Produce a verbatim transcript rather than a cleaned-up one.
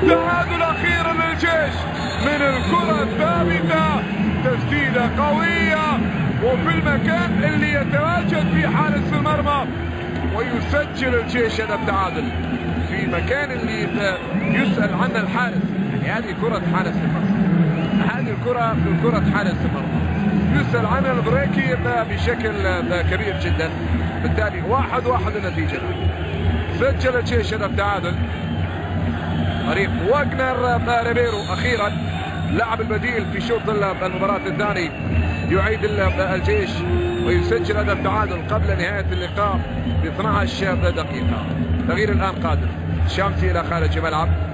تعادل أخيرا للجيش من الكرة الثابتة، تسديدة قوية وفي المكان اللي يتواجد فيه حارس المرمى، ويسجل الجيش هدف تعادل في مكان اللي يسأل عنه الحارس. يعني هذه كرة حارس المرمى، هذه الكرة كرة حارس المرمى يسأل عنها البريكي بشكل كبير جدا. بالتالي واحد واحد النتيجة. سجل الجيش هدف تعادل. طريق واغنر ريبيرو أخيرا لاعب البديل في شوط المباراة الثاني يعيد الجيش ويسجل هدف تعادل قبل نهاية اللقاء ب اثنعش دقيقة. تغيير الآن قادم. شامسي إلى خارج الملعب.